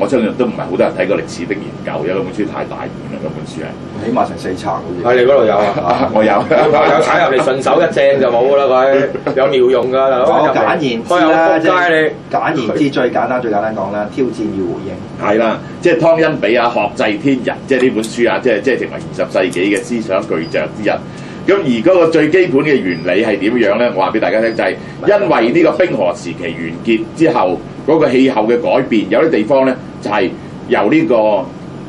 我相信都唔係好多人睇過歷史的研究，因為嗰本書太大本啦，嗰本書係。 起碼成4冊好似。 喺你嗰度有啊？ 我有踩入嚟順手一正就冇㗎啦，佢有妙用㗎。 我簡言之啦，即係你簡言之最簡單講啦，挑戰要回應。 係啦，即係湯恩比啊，學制天人，即係呢本書啊，即係成為20世紀嘅思想巨匠之一。咁而嗰個最基本嘅原理係點樣咧？我話俾大家聽就係、因為呢個冰河時期完結之後，嗰、個氣候嘅改變，有啲地方咧就係、由呢、個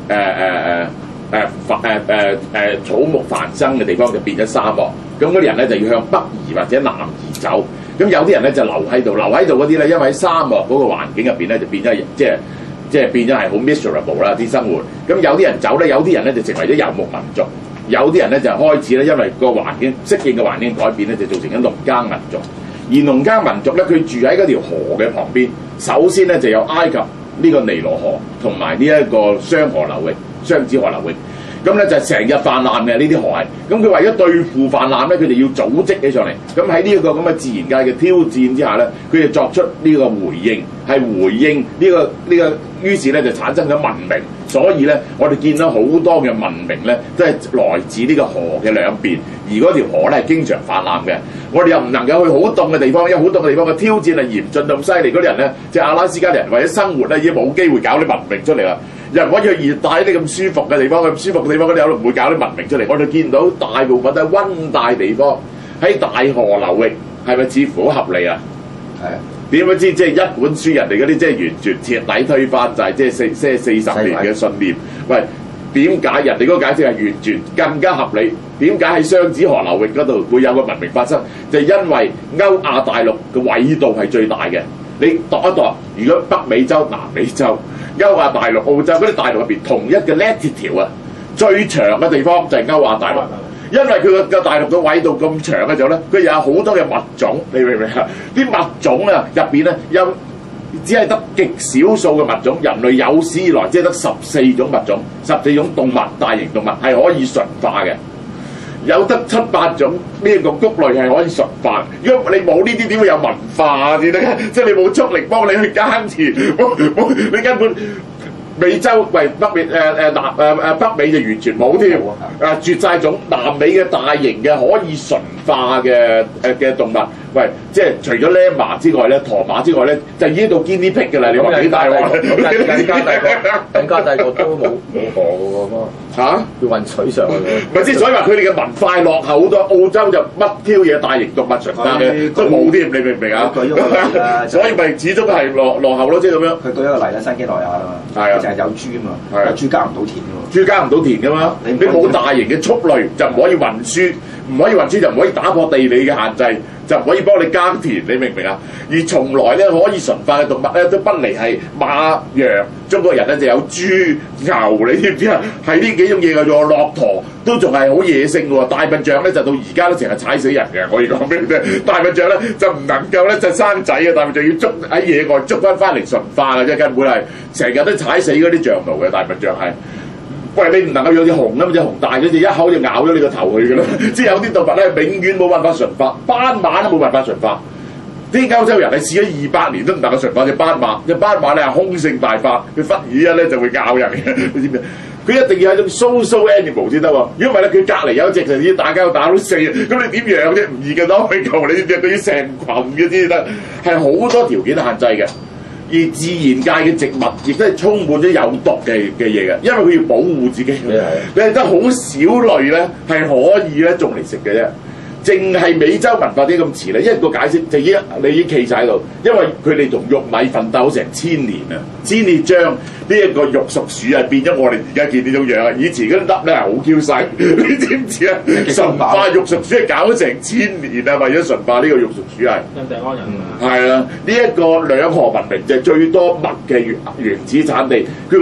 草木繁生嘅地方就變咗沙漠，咁嗰啲人咧就要向北移或者南移走。咁有啲人咧就留喺度嗰啲咧，因為喺沙漠嗰個環境入邊咧就變咗即係變咗係好 miserable 啦啲生活。咁有啲人走咧，有啲人咧就成為咗遊牧民族，有啲人咧就開始咧因為個環境適應嘅環境改變咧，就造成咗農耕民族。而農耕民族咧，佢住喺嗰條河嘅旁邊，首先咧就有埃及呢個尼羅河同埋呢一個雙子河流域。咁咧就成日泛濫嘅呢啲河係，咁佢為咗對付泛濫咧，佢哋要組織起上嚟。咁喺呢一個咁嘅自然界嘅挑戰之下咧，佢哋作出呢個回應，係回應呢個，於是咧就產生咗文明。所以咧，我哋見到好多嘅文明咧，都係來自呢個河嘅兩邊，而嗰條河咧係經常泛濫嘅。我哋又唔能夠去好凍嘅地方，因為好凍嘅地方嘅挑戰係嚴峻到咁犀利，嗰啲人咧，即係阿拉斯加人為咗生活咧，已經冇機會搞啲文明出嚟啦。又唔可以去熱帶啲咁舒服嘅地方，咁舒服嘅地方嗰啲有都唔會搞啲文明出嚟。我哋見到大部分都係溫帶地方，喺大河流域，係咪似乎好合理啊？係啊。點樣知即係一本書人哋嗰啲即係完全徹底推翻，就係即係40年嘅信念。喂，點解人哋嗰個解釋係完全更加合理？點解喺雙子河流域嗰度會有個文明發生？就係因為歐亞大陸嘅緯度係最大嘅。你度一度，如果北美洲、南美洲、歐亞大陸、澳洲嗰啲大陸入邊同一嘅 latitude 啊，最長嘅地方就係歐亞大陸。因為佢個大陸嘅緯度咁長嘅時候咧，佢有好多嘅物種，你明唔明啊？啲物種啊入邊咧有只係得極少數嘅物種，人類有史以來只係得14種物種，14種動物，大型動物係可以馴化嘅，有得7、8種呢一個穀類係可以馴化。如果你冇呢啲，點會有文化先得？即係你冇畜力幫你去耕田，你根本。美洲為北美北美就完全冇添，絕晒種。南美嘅大型嘅可以馴化嘅動物，喂，即係除咗 llama 之外咧，駝馬之外咧，就已經到 guinea pig 嘅啦。你話幾大喎？ 更加大個都冇河嘅喎， 嚇要運水上去。 咪即係所以話佢哋嘅文化落後好多。澳洲就乜 Q 嘢大型動物馴化嘅都冇添，你明唔明啊？所以咪始終係落後咯，即係咁樣。 佢舉一個例啦，新幾內亞啊嘛，係啊，就係有豬啊嘛，有豬耕唔到田嘅喎， 豬耕唔到田嘅嘛，你冇大型嘅畜類就唔可以運輸，就唔可以打破地理嘅限制，就唔可以幫你耕田，你明唔明啊？而從來咧可以馴化嘅動物咧都不離係馬、羊，中國人咧就有豬、牛，你知唔知啊？係呢幾種嘢嘅啫喎，駱駝都仲係好野性嘅喎，大笨象咧就到而家都成日踩死人嘅，可以講俾你聽。大笨象咧就唔能夠咧就生仔嘅，大笨象要捉喺野外捉翻嚟馴化嘅啫，根本係成日都踩死嗰啲象奴嘅大笨象係。喂，你唔能夠養隻熊啊嘛，隻熊大咗隻一口就咬咗你個頭去嘅啦。即係有啲動物咧，永遠冇辦法馴化，斑馬都冇辦法馴化。啲歐洲人係試咗200年都唔能夠馴化隻斑馬。隻斑馬咧係兇性大發，佢忽然一咧就會咬人嘅，你知唔知？佢一定要係種 social animal 先得喎。如果唔係咧，佢隔離有一隻就要打交打到死，咁你點養啫？唔易嘅攞去求你知唔知？佢要成群嘅先得，係好多條件限制嘅。而自然界嘅植物亦都係充滿咗有毒嘅嘢嘅，因為佢要保護自己。你係得好少類咧係可以咧種嚟食嘅啫。淨係美洲文化啲咁遲咧，一個解釋就已經你已經企晒喺度，因為佢哋同玉米奮鬥成1000年啊，先至將呢一個肉屬鼠啊變咗我哋而家見呢種樣啊。以前嗰啲粒咧係好 Q 細，你知唔知啊？馴化肉屬鼠係搞咗成1000年啊，為咗馴化呢個肉屬鼠係。 印第安人係啊，呢一個兩河文明就係最多麥嘅原始產地，佢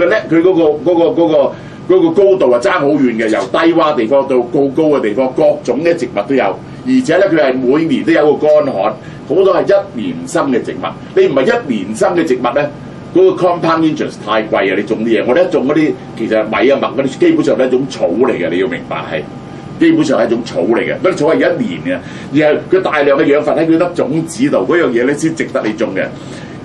嗰個高度啊爭好遠嘅，由低洼地方到高高嘅地方，各種嘅植物都有。而且咧，佢係每年都有個乾旱，好多係1年生嘅植物。你唔係1年生嘅植物咧，嗰個 compound interest 太貴啊！你種啲嘢，我哋一種嗰啲其實米啊麥嗰啲，基本上係一種草嚟嘅，你要明白係基本上係一種草嚟嘅。嗰啲草係1年嘅，而係佢大量嘅養分喺佢粒種子度，嗰樣嘢咧先值得你種嘅。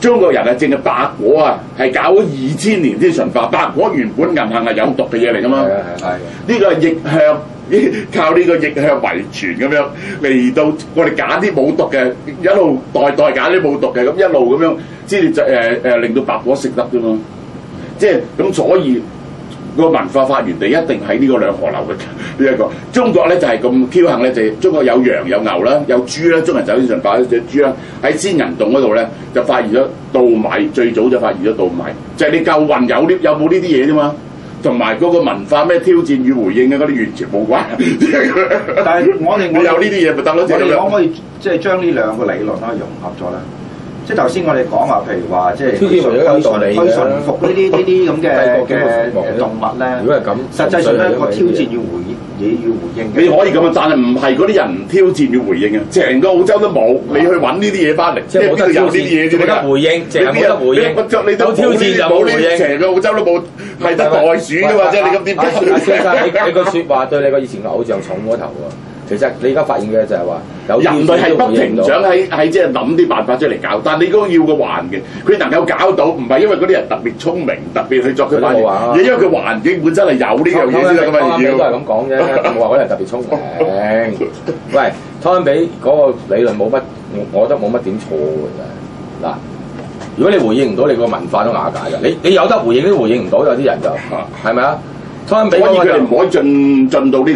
中國人啊，淨係白果啊，係搞咗2000年先馴化。白果原本銀杏係有毒嘅嘢嚟噶嘛，呢個係逆向。靠呢個逆向遺傳咁樣嚟到，我哋揀啲冇毒嘅，一路代揀啲冇毒嘅，咁一路咁樣先至就令到白果食得啫嘛。即係咁，所以個文化發源地一定喺呢個兩河流嘅呢一個。中國咧就係咁僥倖咧，就中國有羊有牛啦，有豬啦，中國人就先馴化隻豬啦。喺仙人洞嗰度咧就發現咗稻米，最早就發現咗稻米，就係你夠運有冇呢啲嘢啫嘛。同埋嗰個文化咩挑戰與回應嘅嗰啲完全冇關。 但係我哋有呢啲嘢咪得咯？ 我哋可唔可以即係將呢兩個理論可以融合咗咧？即係頭先我哋講話，譬如話即係去馴服呢啲咁嘅動物咧。如果係咁，實際上係一個挑戰要回應。 你可以咁啊，但係唔係嗰啲人唔挑戰要回應啊？成個澳洲都冇，你去揾呢啲嘢翻嚟，即係邊度有呢啲嘢啫？ 冇得回應，淨係冇得回應。 你都挑戰就冇回應，成個澳洲都冇，係得袋鼠嘅嘛？即係你咁點？ 阿先生，你個説話對你個以前嘅偶像重過頭喎。其實你而家發現嘅就係話， 人類係不停想喺即係諗啲辦法出嚟搞，但係你嗰個要個環境，佢能夠搞到，唔係因為嗰啲人特別聰明，特別去作佢反應，而因為佢環境本身係有呢樣嘢先得㗎嘛。 都係咁講啫，冇話嗰啲人特別聰明。喂，湯比嗰個理論冇乜，我覺得冇乜點錯㗎。嗱，如果你回應唔到，你個文化都瓦解㗎。你有得回應都回應唔到，有啲人就係咪啊？所以佢哋唔可以進到呢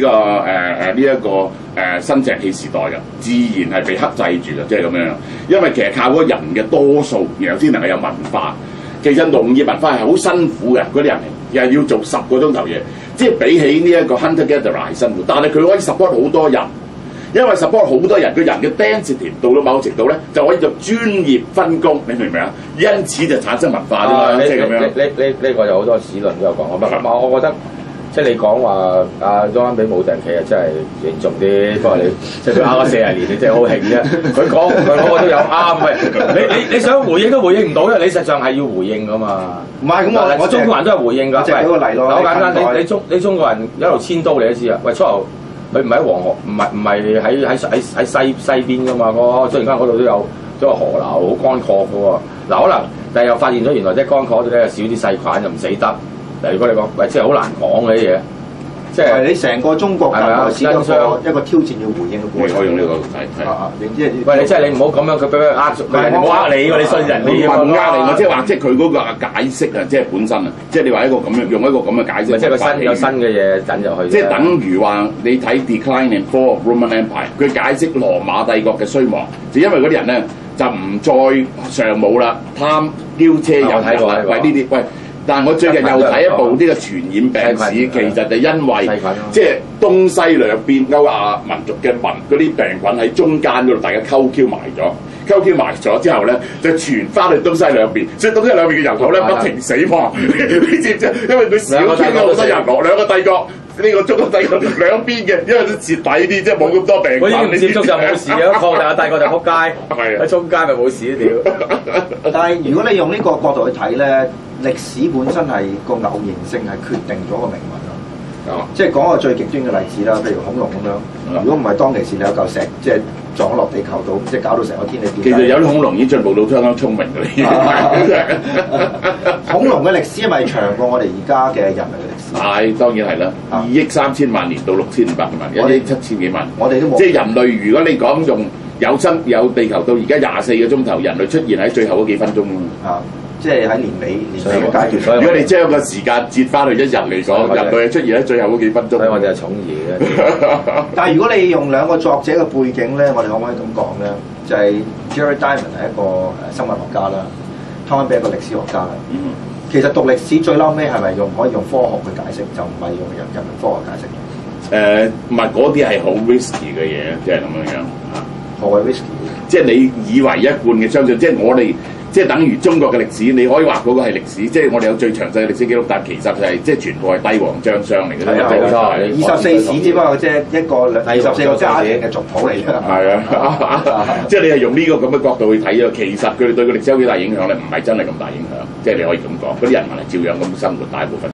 個新石器時代嘅，自然係被克制住嘅，即係咁樣。因為其實靠嗰人嘅多數，然後先能夠有文化。其實農業文化係好辛苦嘅，嗰啲人又係要做10個鐘頭嘢，即係比起呢一個 hunter gatherer 係辛苦。但係佢可以 support 好多人，因為 support 好多人，個人嘅 density 到咗某程度咧，就可以做專業分工，你明唔明啊？因此就產生文化啫嘛，即係咁樣。呢個有好多史論都有講，我覺得即係你講話阿湯比冇定期啊，真係嚴重啲。不過你即係佢啱咗40年，你真係好興啫。佢講我都有啱嘅。你想回應都回應唔到，因為你實際上係要回應噶嘛。唔係咁我中國人都係回應㗎。 舉個例咯， 好簡單，你中國人一路遷都你都知啊。喂，初頭佢唔喺黃河，唔係喺西邊㗎嘛。嗰雖然間嗰度都有個河流好乾涸㗎喎。嗱，可能但係又發現咗原來即係乾涸嗰度咧少啲細菌，又唔死得。如果你講，喂，即係好難講嘅啲嘢，即係你成個中國近代史一個挑戰要回應嘅過程。 可以用呢個睇。 喂，你即係你唔好咁樣，佢俾佢呃咗，佢唔好呃你喎，你信人你唔呃你，我即係話，即係佢嗰個解釋啊，即係本身啊，即係你話一個咁樣用一個咁嘅解釋， 即係佢有新嘅嘢引入去。 即係等於話你睇 Decline and Fall of Roman Empire， 佢解釋羅馬帝國嘅衰亡，就因為嗰啲人咧就唔再尚武啦，貪驕奢淫啦，為呢啲喂。但係我最近又睇一部呢個傳染病史，其實就因為即係東西兩邊歐亞民族嘅嗰啲病菌喺中間嗰度，大家溝埋咗之後咧，就傳翻去東西兩邊，所以東西兩邊嘅人口咧不停死亡，你知唔知？因為佢少咗好多人落兩個帝國。呢個中國帝國兩邊嘅，因為都蝕底啲，即係冇咁多病菌。 你接觸就冇事嘅，擴大帝國就撲街。係喺中間咪冇事屌！ 但係如果你用呢個角度去睇咧，歷史本身係個偶然性係決定咗個命運咯。即係講個最極端嘅例子啦，譬如恐龍咁樣。如果唔係當其時你有嚿石，即係撞落地球度，即係搞到成個天氣變。 其實有啲恐龍已經進步到相當聰明嘅啦。 恐龍嘅歷史係咪長過我哋而家嘅人類嘅歷史？ 係當然係啦，2億3千萬年到6500萬，1億7千幾萬。 我哋都冇。即係人類，如果你講用有地球到而家24個鐘頭，人類出現喺最後嗰幾分鐘啊！即係喺年尾嘅階段。 如果你將個時間折翻去1日嚟講，人類係出現喺最後嗰幾分鐘。 所以我哋係寵兒嘅。 但係如果你用兩個作者嘅背景咧，我哋可唔可以咁講咧？就係 Jared Diamond 係一個生物學家啦，湯比一個歷史學家啦。其實讀歷史最嬲尾係咪可以用科學去解釋，就唔係用人文科學解釋？ 唔係嗰啲係好 risky 嘅嘢，即係咁樣樣。 何謂 risky？ 即係你以為一貫嘅相信，即係我哋。即係等於中國嘅歷史，你可以話嗰個係歷史，即係我哋有最詳細嘅歷史記錄，但其實就係即係全部係帝王將相嚟嘅。 係啊，冇錯，24史只不過即係一個24個家庭嘅族譜嚟嘅。係啊，即係你係用呢個咁嘅角度去睇啊，其實佢哋對個歷史有幾大影響咧？唔係真係咁大影響，即係你可以咁講，嗰啲人民係照樣咁生活，大部分。